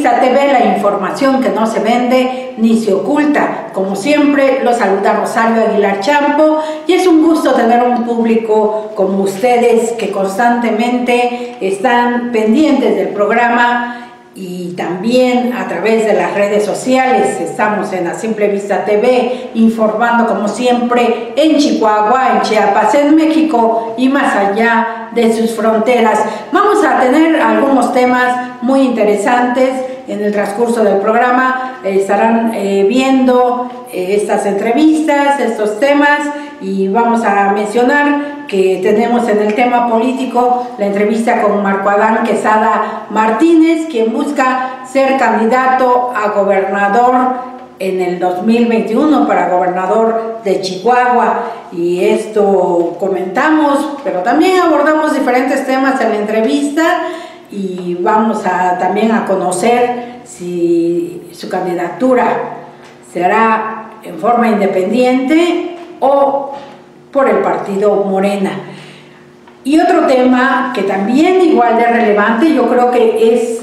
Vista TV, la información que no se vende ni se oculta. Como siempre, los saluda Rosario Aguilar Champo y es un gusto tener un público como ustedes que constantemente están pendientes del programa y también a través de las redes sociales. Estamos en A Simple Vista TV informando como siempre en Chihuahua, en Chiapas, en México y más allá de sus fronteras. Vamos a tener algunos temas muy interesantes en el transcurso del programa. Estarán viendo estas entrevistas, estos temas, y vamos a mencionar que tenemos en el tema político la entrevista con Marco Adán Quesada Martínez, quien busca ser candidato a gobernador en el 2021 para gobernador de Chihuahua, y esto comentamos, pero también abordamos diferentes temas en la entrevista y vamos también a conocer si su candidatura será en forma independiente o por el partido Morena. Y otro tema que también igual de relevante, yo creo que es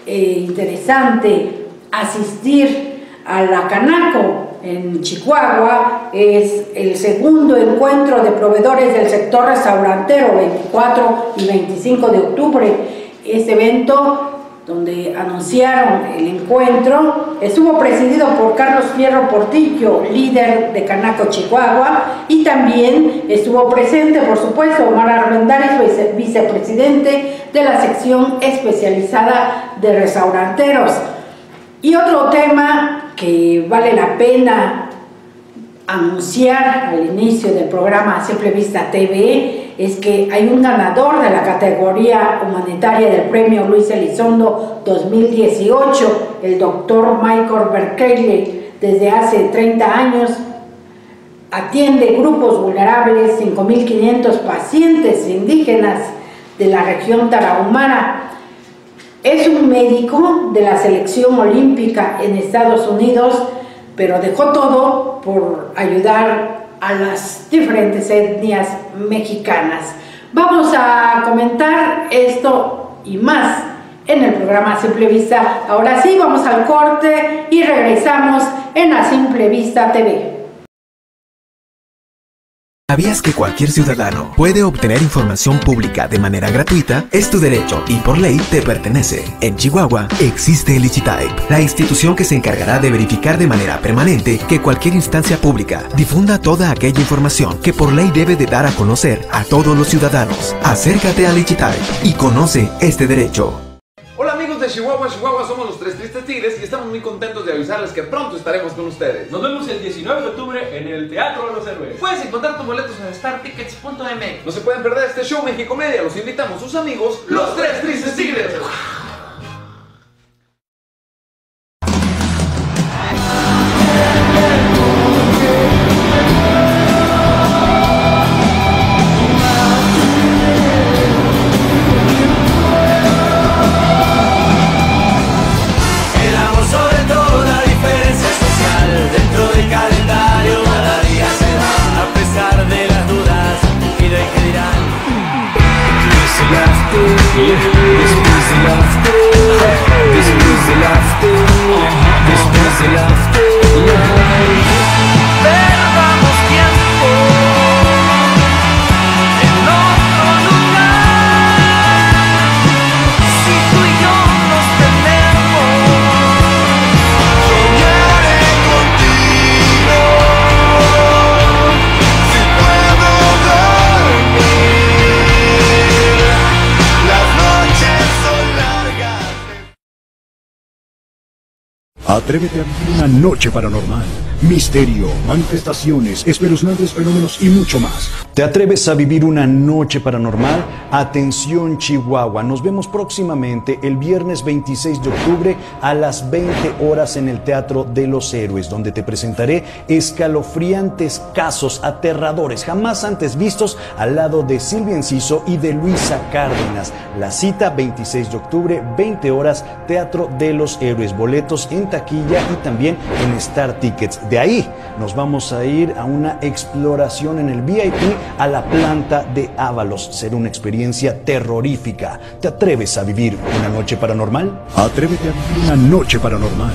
interesante asistir a la Canaco en Chihuahua, es el segundo encuentro de proveedores del sector restaurantero, 24 y 25 de octubre. Este evento, donde anunciaron el encuentro, estuvo presidido por Carlos Fierro Portillo, líder de Canaco Chihuahua, y también estuvo presente, por supuesto, Omar Armendáriz, vicepresidente de la sección especializada de restauranteros. Y otro tema que vale la pena anunciar al inicio del programa Simple Vista TV es que hay un ganador de la categoría humanitaria del premio Luis Elizondo 2018, el doctor Michael Berkeley. Desde hace 30 años atiende grupos vulnerables, 5.500 pacientes indígenas de la región tarahumara. Es un médico de la selección olímpica en Estados Unidos, pero dejó todo por ayudar a las diferentes etnias mexicanas. Vamos a comentar esto y más en el programa Simple Vista. Ahora sí, vamos al corte y regresamos en A Simple Vista TV. ¿Sabías que cualquier ciudadano puede obtener información pública de manera gratuita? Es tu derecho y por ley te pertenece. En Chihuahua existe el Lichitype, la institución que se encargará de verificar de manera permanente que cualquier instancia pública difunda toda aquella información que por ley debe de dar a conocer a todos los ciudadanos. Acércate al Lichitype y conoce este derecho. Hola amigos de Chihuahua, somos los Tres Tristes Tigres y estamos muy contentos de avisarles que pronto estaremos con ustedes. Nos vemos el 19 de octubre en el Teatro de los Héroes. Puedes encontrar tus boletos en startickets.mx. No se pueden perder este show Mexicomedia, los invitamos sus amigos, los Tres Tristes Tigres. Atrévete a vivir una noche paranormal, misterio, manifestaciones, espeluznantes fenómenos y mucho más. ¿Te atreves a vivir una noche paranormal? Atención Chihuahua, nos vemos próximamente el viernes 26 de octubre a las 20 horas en el Teatro de los Héroes, donde te presentaré escalofriantes casos aterradores, jamás antes vistos, al lado de Silvia Enciso y de Luisa Cárdenas. La cita 26 de octubre, 20 horas, Teatro de los Héroes. Boletos en taquilla taquilla y también en Star Tickets. De ahí nos vamos a ir a una exploración en el VIP a la planta de Ábalos. Será una experiencia terrorífica. ¿Te atreves a vivir una noche paranormal? Atrévete a vivir una noche paranormal.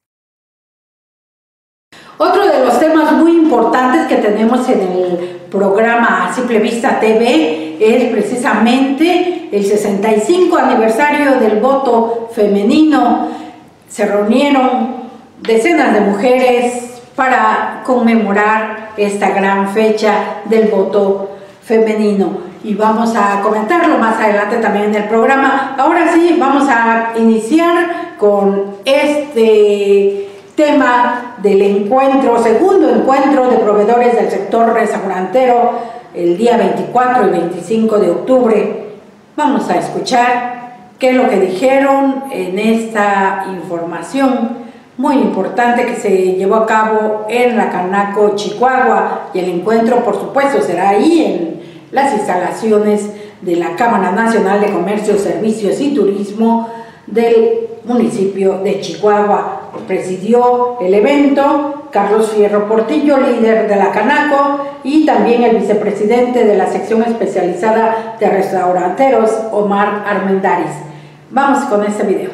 Otro de los temas muy importantes que tenemos en el programa A Simple Vista TV es precisamente el 65 aniversario del voto femenino. Se reunieron decenas de mujeres para conmemorar esta gran fecha del voto femenino. Y vamos a comentarlo más adelante también en el programa. Ahora sí, vamos a iniciar con este tema del segundo encuentro de proveedores del sector restaurantero el día 24 y 25 de octubre. Vamos a escuchar qué es lo que dijeron en esta información muy importante que se llevó a cabo en la Canaco, Chihuahua, y el encuentro, por supuesto, será ahí en las instalaciones de la Cámara Nacional de Comercio, Servicios y Turismo del municipio de Chihuahua. Presidió el evento Carlos Fierro Portillo, líder de la Canaco, y también el vicepresidente de la sección especializada de restauranteros, Omar Armendáriz. Vamos con este video.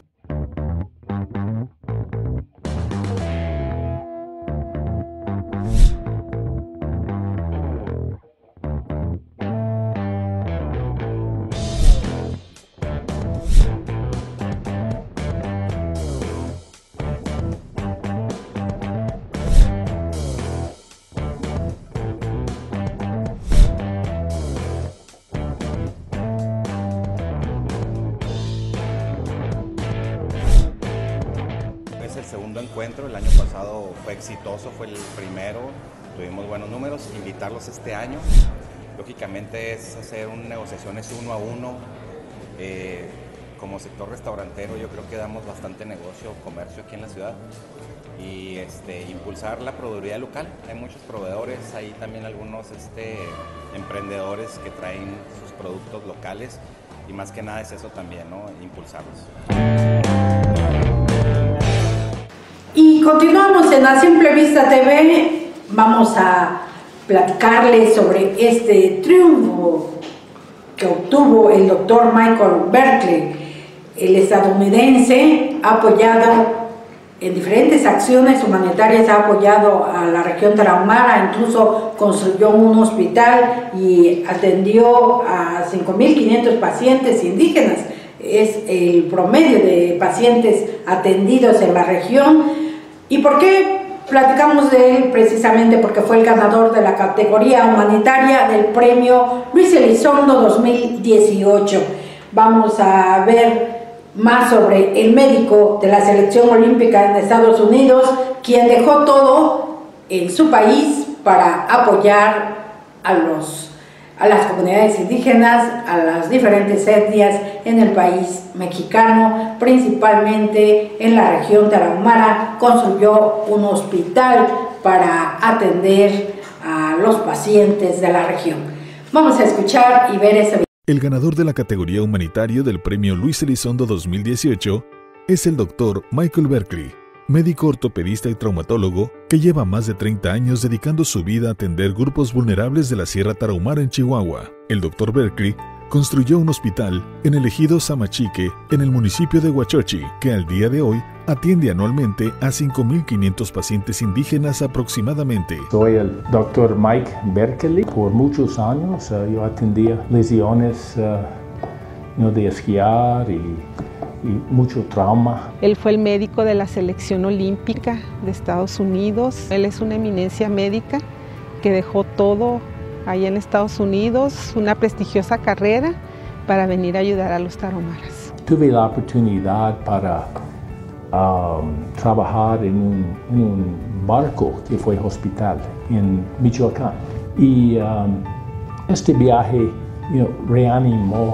Segundo encuentro, el año pasado fue exitoso, fue el primero, tuvimos buenos números. Invitarlos este año, lógicamente, es hacer negociaciones uno a uno. Como sector restaurantero yo creo que damos bastante negocio, comercio aquí en la ciudad, y impulsar la proveeduría local. Hay muchos proveedores, hay también algunos emprendedores que traen sus productos locales, y más que nada es eso también, ¿no? Impulsarlos. Y continuamos en A Simple Vista TV. Vamos a platicarles sobre este triunfo que obtuvo el doctor Michael Berkley. El estadounidense ha apoyado en diferentes acciones humanitarias, ha apoyado a la región tarahumara, incluso construyó un hospital y atendió a 5.500 pacientes indígenas. Es el promedio de pacientes atendidos en la región. ¿Y por qué platicamos de él? Precisamente porque fue el ganador de la categoría humanitaria del premio Luis Elizondo 2018. Vamos a ver más sobre el médico de la selección olímpica en Estados Unidos, quien dejó todo en su país para apoyar a las comunidades indígenas, a las diferentes etnias en el país mexicano, principalmente en la región tarahumara. Construyó un hospital para atender a los pacientes de la región. Vamos a escuchar y ver ese video. El ganador de la categoría humanitaria del premio Luis Elizondo 2018 es el doctor Michael Berkley, médico ortopedista y traumatólogo que lleva más de 30 años dedicando su vida a atender grupos vulnerables de la Sierra Tarahumara en Chihuahua. El Dr. Berkley construyó un hospital en el ejido Samachique, en el municipio de Huachochi, que al día de hoy atiende anualmente a 5.500 pacientes indígenas aproximadamente. Soy el Dr. Mike Berkley. Por muchos años yo atendía lesiones de esquiar y mucho trauma. Él fue el médico de la selección olímpica de Estados Unidos. Él es una eminencia médica que dejó todo allá en Estados Unidos, una prestigiosa carrera, para venir a ayudar a los tarahumaras. Tuve la oportunidad para trabajar en un barco que fue hospital en Michoacán. Y este viaje reanimó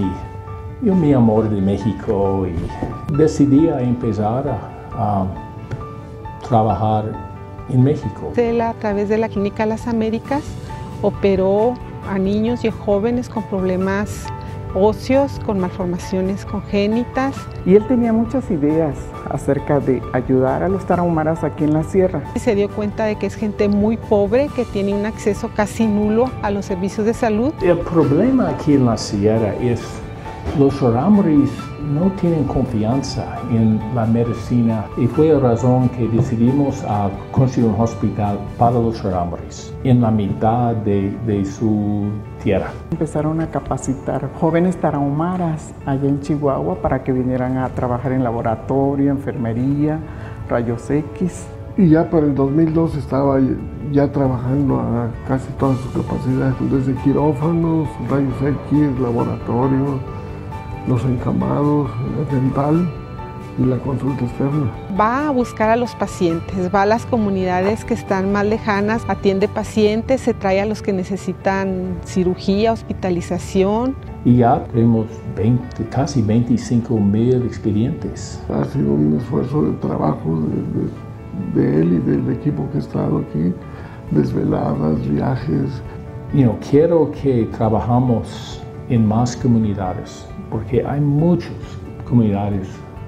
mi amor de México y decidí empezar a trabajar en México. Él, a través de la Clínica Las Américas, operó a niños y a jóvenes con problemas óseos con malformaciones congénitas. Y él tenía muchas ideas acerca de ayudar a los tarahumaras aquí en la sierra. Se dio cuenta de que es gente muy pobre, que tiene un acceso casi nulo a los servicios de salud. El problema aquí en la sierra es los rarámuris no tienen confianza en la medicina y fue la razón que decidimos construir un hospital para los rarámuris en la mitad de su tierra. Empezaron a capacitar jóvenes tarahumaras allá en Chihuahua para que vinieran a trabajar en laboratorio, enfermería, rayos X. Y ya para el 2002 estaba ya trabajando a casi todas sus capacidades, desde quirófanos, rayos X, laboratorio, los encamados, la dental y la consulta externa. Va a buscar a los pacientes, va a las comunidades que están más lejanas, atiende pacientes, se trae a los que necesitan cirugía, hospitalización. Y ya tenemos casi 25,000 expedientes. Ha sido un esfuerzo de trabajo de él y del equipo que ha estado aquí, desveladas, viajes. Quiero que trabajamos en más comunidades, porque hay muchas comunidades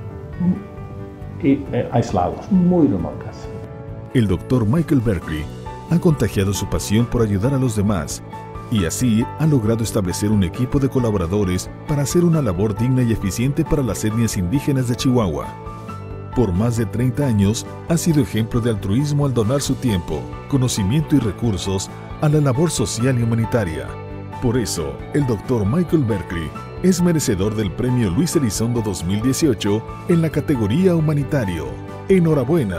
aisladas, muy remotas. El doctor Michael Berkeley ha contagiado su pasión por ayudar a los demás y así ha logrado establecer un equipo de colaboradores para hacer una labor digna y eficiente para las etnias indígenas de Chihuahua. Por más de 30 años ha sido ejemplo de altruismo al donar su tiempo, conocimiento y recursos a la labor social y humanitaria. Por eso, el Dr. Michael Berkeley es merecedor del Premio Luis Elizondo 2018 en la categoría Humanitario. ¡Enhorabuena!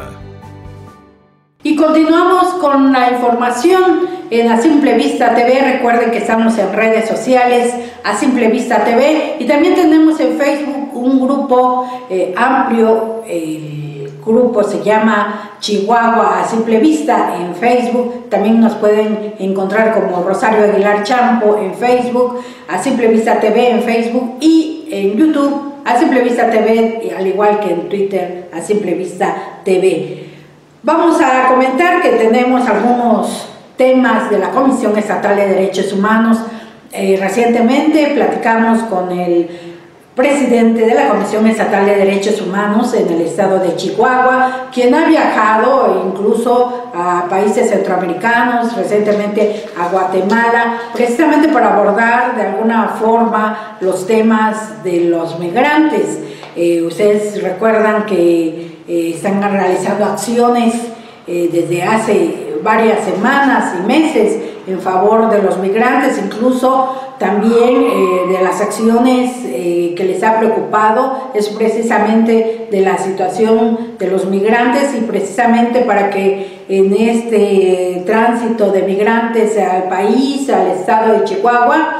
Y continuamos con la información en A Simple Vista TV. Recuerden que estamos en redes sociales, A Simple Vista TV, y también tenemos en Facebook un grupo amplio. El grupo se llama Chihuahua A Simple Vista en Facebook. También nos pueden encontrar como Rosario Aguilar Champo en Facebook, A Simple Vista TV en Facebook y en YouTube A Simple Vista TV, al igual que en Twitter A Simple Vista TV. Vamos a comentar que tenemos algunos temas de la Comisión Estatal de Derechos Humanos. Recientemente platicamos con el presidente de la Comisión Estatal de Derechos Humanos en el estado de Chihuahua, quien ha viajado incluso a países centroamericanos, recientemente a Guatemala, precisamente para abordar de alguna forma los temas de los migrantes. Ustedes recuerdan que están realizando acciones desde hace varias semanas y meses en favor de los migrantes, incluso también de las acciones que les ha preocupado es precisamente de la situación de los migrantes, y precisamente para que en este tránsito de migrantes al país, al estado de Chihuahua,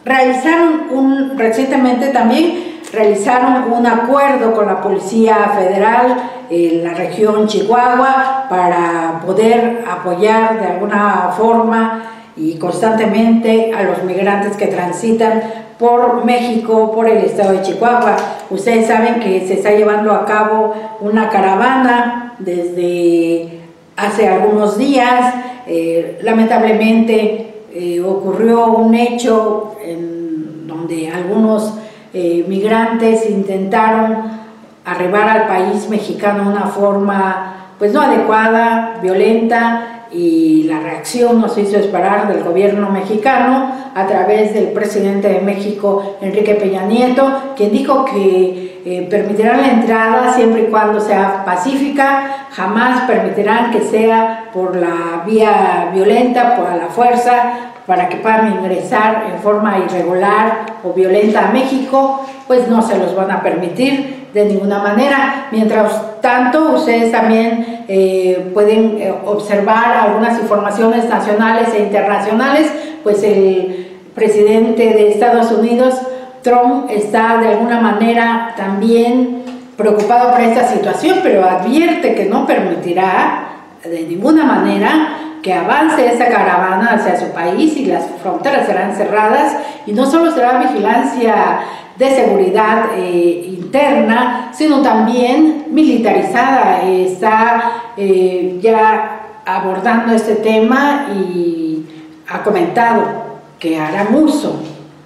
recientemente también realizaron un acuerdo con la Policía Federal en la región Chihuahua para poder apoyar de alguna forma y constantemente a los migrantes que transitan por México, por el estado de Chihuahua. Ustedes saben que se está llevando a cabo una caravana desde hace algunos días. Lamentablemente ocurrió un hecho en donde algunos migrantes intentaron arribar al país mexicano de una forma pues no adecuada, violenta, y la reacción nos hizo esperar del gobierno mexicano a través del presidente de México, Enrique Peña Nieto, quien dijo que permitirán la entrada siempre y cuando sea pacífica, jamás permitirán que sea por la vía violenta, por la fuerza, para que puedan ingresar en forma irregular o violenta a México, pues no se los van a permitir de ninguna manera. Mientras tanto, ustedes también pueden observar algunas informaciones nacionales e internacionales, pues el presidente de Estados Unidos, Trump, está de alguna manera también preocupado por esta situación, pero advierte que no permitirá de ninguna manera que avance esa caravana hacia su país, y las fronteras serán cerradas, y no solo será vigilancia de seguridad interna, sino también militarizada. Está ya abordando este tema y ha comentado que harán uso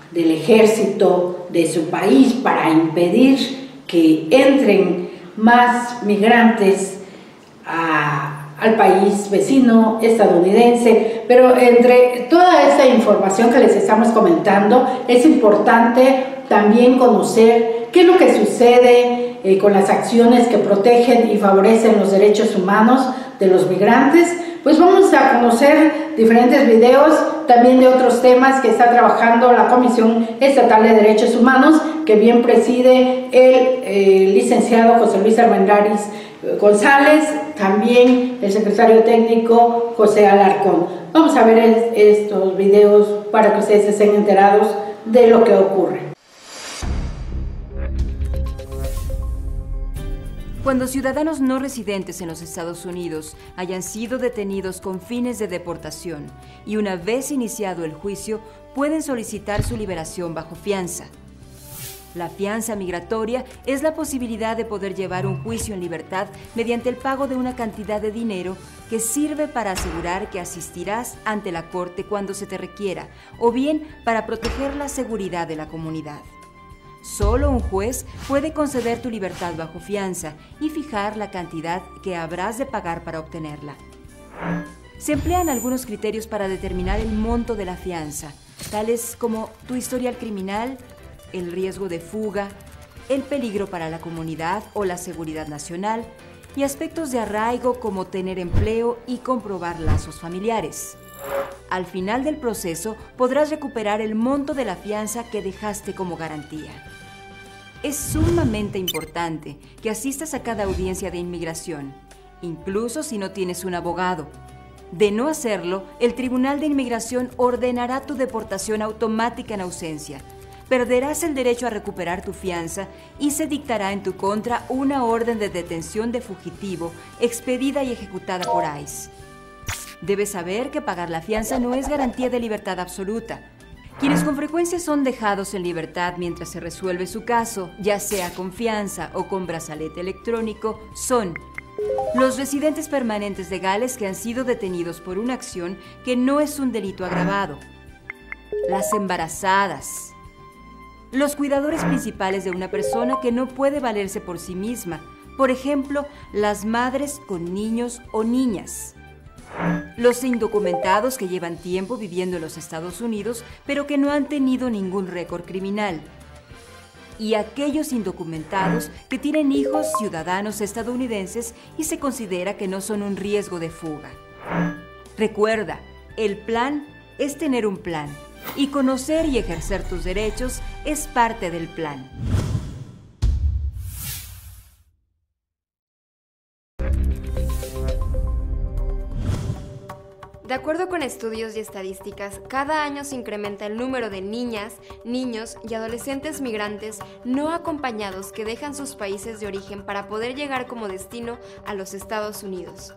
del ejército de su país para impedir que entren más migrantes al país vecino estadounidense. Pero entre toda esta información que les estamos comentando, es importante también conocer qué es lo que sucede con las acciones que protegen y favorecen los derechos humanos de los migrantes. Pues vamos a conocer diferentes videos también de otros temas que está trabajando la Comisión Estatal de Derechos Humanos, que bien preside el licenciado José Luis Armendáriz González, también el secretario técnico José Alarcón. Vamos a ver estos videos para que ustedes estén enterados de lo que ocurre. Cuando ciudadanos no residentes en los Estados Unidos hayan sido detenidos con fines de deportación y una vez iniciado el juicio, pueden solicitar su liberación bajo fianza. La fianza migratoria es la posibilidad de poder llevar un juicio en libertad mediante el pago de una cantidad de dinero que sirve para asegurar que asistirás ante la corte cuando se te requiera, o bien para proteger la seguridad de la comunidad. Solo un juez puede conceder tu libertad bajo fianza y fijar la cantidad que habrás de pagar para obtenerla. Se emplean algunos criterios para determinar el monto de la fianza, tales como tu historial criminal, el riesgo de fuga, el peligro para la comunidad o la seguridad nacional, y aspectos de arraigo como tener empleo y comprobar lazos familiares. Al final del proceso podrás recuperar el monto de la fianza que dejaste como garantía. Es sumamente importante que asistas a cada audiencia de inmigración, incluso si no tienes un abogado. De no hacerlo, el Tribunal de Inmigración ordenará tu deportación automática en ausencia. Perderás el derecho a recuperar tu fianza y se dictará en tu contra una orden de detención de fugitivo expedida y ejecutada por ICE. Debes saber que pagar la fianza no es garantía de libertad absoluta. Quienes con frecuencia son dejados en libertad mientras se resuelve su caso, ya sea con fianza o con brazalete electrónico, son los residentes permanentes legales que han sido detenidos por una acción que no es un delito agravado, las embarazadas, los cuidadores principales de una persona que no puede valerse por sí misma, por ejemplo, las madres con niños o niñas, los indocumentados que llevan tiempo viviendo en los Estados Unidos pero que no han tenido ningún récord criminal, y aquellos indocumentados que tienen hijos ciudadanos estadounidenses y se considera que no son un riesgo de fuga. Recuerda, el plan es tener un plan, y conocer y ejercer tus derechos es parte del plan. De acuerdo con estudios y estadísticas, cada año se incrementa el número de niñas, niños y adolescentes migrantes no acompañados que dejan sus países de origen para poder llegar como destino a los Estados Unidos.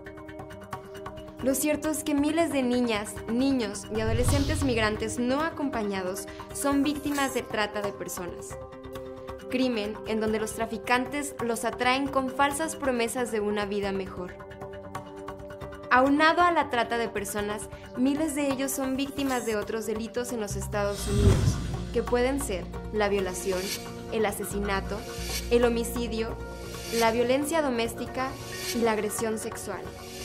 Lo cierto es que miles de niñas, niños y adolescentes migrantes no acompañados son víctimas de trata de personas. Crimen en donde los traficantes los atraen con falsas promesas de una vida mejor. Aunado a la trata de personas, miles de ellos son víctimas de otros delitos en los Estados Unidos, que pueden ser la violación, el asesinato, el homicidio, la violencia doméstica y la agresión sexual.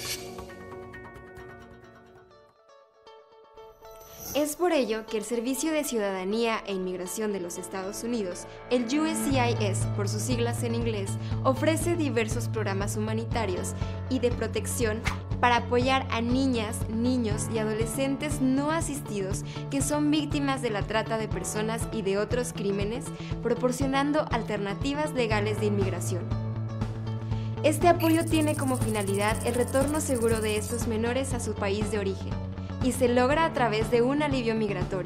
Es por ello que el Servicio de Ciudadanía e Inmigración de los Estados Unidos, el USCIS por sus siglas en inglés, ofrece diversos programas humanitarios y de protección para apoyar a niñas, niños y adolescentes no asistidos que son víctimas de la trata de personas y de otros crímenes, proporcionando alternativas legales de inmigración. Este apoyo tiene como finalidad el retorno seguro de estos menores a su país de origen, y se logra a través de un alivio migratorio.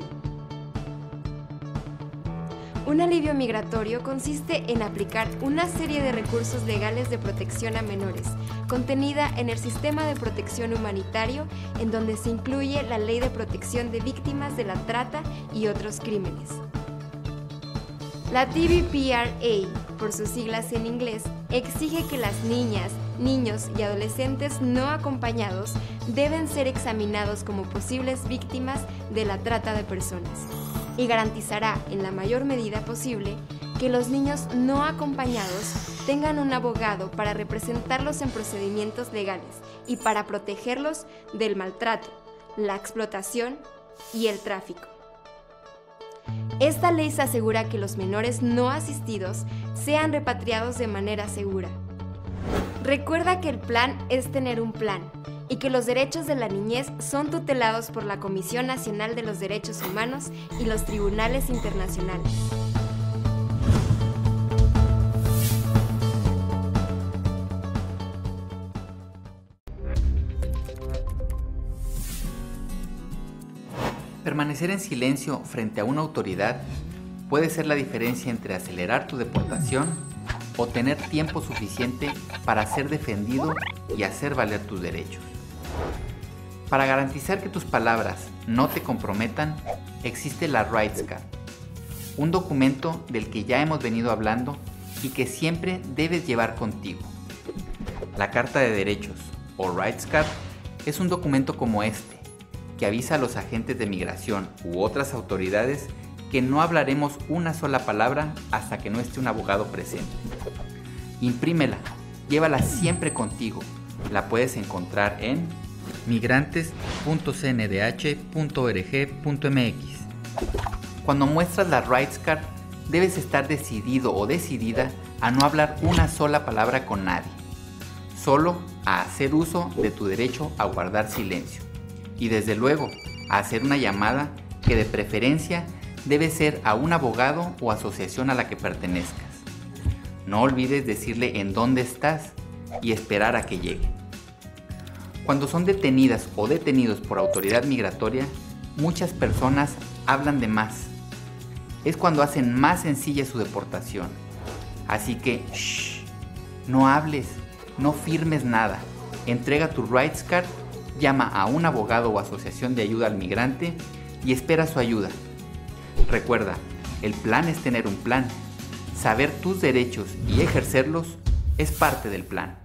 Un alivio migratorio consiste en aplicar una serie de recursos legales de protección a menores, contenida en el Sistema de Protección Humanitario, en donde se incluye la Ley de Protección de Víctimas de la Trata y otros crímenes. La TVPRA, por sus siglas en inglés, exige que las niñas, niños y adolescentes no acompañados deben ser examinados como posibles víctimas de la trata de personas. y garantizará en la mayor medida posible que los niños no acompañados tengan un abogado para representarlos en procedimientos legales y para protegerlos del maltrato, la explotación y el tráfico. Esta ley se asegura que los menores no asistidos sean repatriados de manera segura. Recuerda que el plan es tener un plan y que los derechos de la niñez son tutelados por la Comisión Nacional de los Derechos Humanos y los tribunales internacionales. Permanecer en silencio frente a una autoridad puede ser la diferencia entre acelerar tu deportación o tener tiempo suficiente para ser defendido y hacer valer tus derechos. Para garantizar que tus palabras no te comprometan, existe la Rights Card, un documento del que ya hemos venido hablando y que siempre debes llevar contigo. La Carta de Derechos, o Rights Card, es un documento como este, que avisa a los agentes de migración u otras autoridades que no hablaremos una sola palabra hasta que no esté un abogado presente. Imprímela, llévala siempre contigo. La puedes encontrar en migrantes.cndh.org.mx. Cuando muestras la Rights Card, debes estar decidido o decidida a no hablar una sola palabra con nadie, solo a hacer uso de tu derecho a guardar silencio. Y desde luego, a hacer una llamada que de preferencia debe ser a un abogado o asociación a la que pertenezcas. No olvides decirle en dónde estás y esperar a que llegue. Cuando son detenidas o detenidos por autoridad migratoria, muchas personas hablan de más. Es cuando hacen más sencilla su deportación. Así que, no hables, no firmes nada. Entrega tu Rights Card, llama a un abogado o asociación de ayuda al migrante y espera su ayuda. Recuerda, el plan es tener un plan. Saber tus derechos y ejercerlos es parte del plan.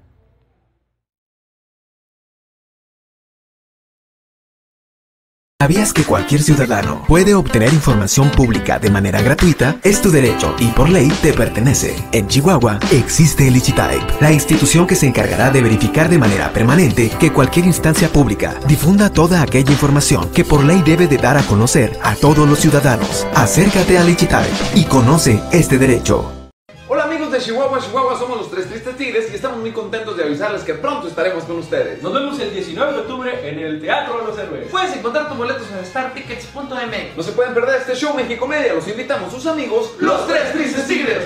¿Sabías que cualquier ciudadano puede obtener información pública de manera gratuita? Es tu derecho y por ley te pertenece. En Chihuahua existe el Lichitype, la institución que se encargará de verificar de manera permanente que cualquier instancia pública difunda toda aquella información que por ley debe de dar a conocer a todos los ciudadanos. Acércate al Lichitype y conoce este derecho. Hola amigos de Chihuahua, somos los Tres Tristes Tigres y estamos muy contentos de avisarles que pronto estaremos con ustedes. Nos vemos el 19 de octubre en el Teatro de los Héroes. Puedes encontrar tus boletos en startickets.mx. No se pueden perder este show Mexicomedia, los invitamos sus amigos, los Tres Tristes Tigres.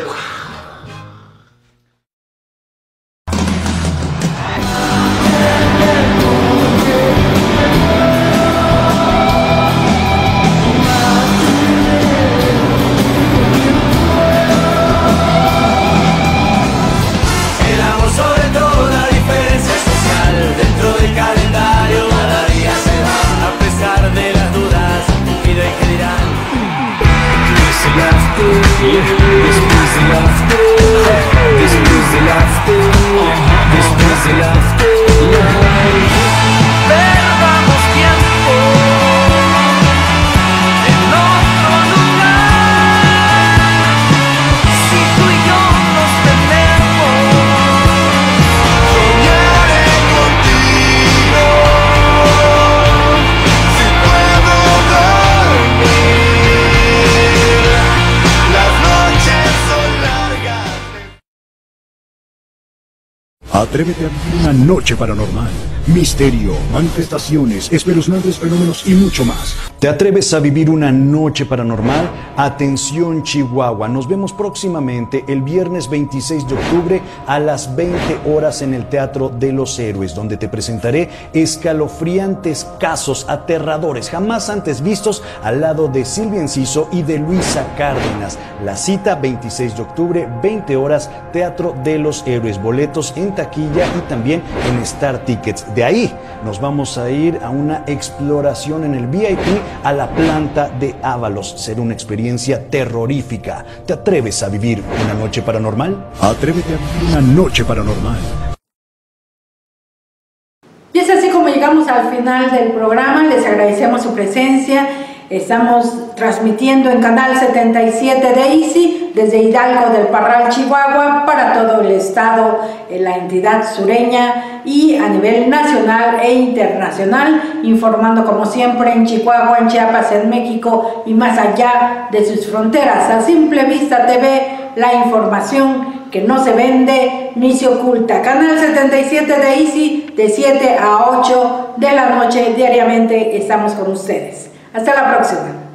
Atrévete a vivir una noche paranormal. Misterio, manifestaciones, espeluznantes fenómenos y mucho más. ¿Te atreves a vivir una noche paranormal? Atención Chihuahua, nos vemos próximamente el viernes 26 de octubre a las 20 horas en el Teatro de los Héroes, donde te presentaré escalofriantes casos aterradores, jamás antes vistos, al lado de Silvia Enciso y de Luisa Cárdenas. La cita 26 de octubre, 20 horas, Teatro de los Héroes. Boletos en taquilla y también en Star Tickets. De ahí nos vamos a ir a una exploración en el VIP a la planta de Ábalos. Será una experiencia terrorífica. ¿Te atreves a vivir una noche paranormal? Atrévete a vivir una noche paranormal. Y es así como llegamos al final del programa. Les agradecemos su presencia Estamos transmitiendo en Canal 77 de Easy desde Hidalgo del Parral, Chihuahua, para todo el estado, la entidad sureña y a nivel nacional e internacional, informando como siempre en Chihuahua, en Chiapas, en México y más allá de sus fronteras. A Simple Vista TV, la información que no se vende ni se oculta. Canal 77 de Easy, de 7 a 8 de la noche diariamente estamos con ustedes. Hasta la próxima.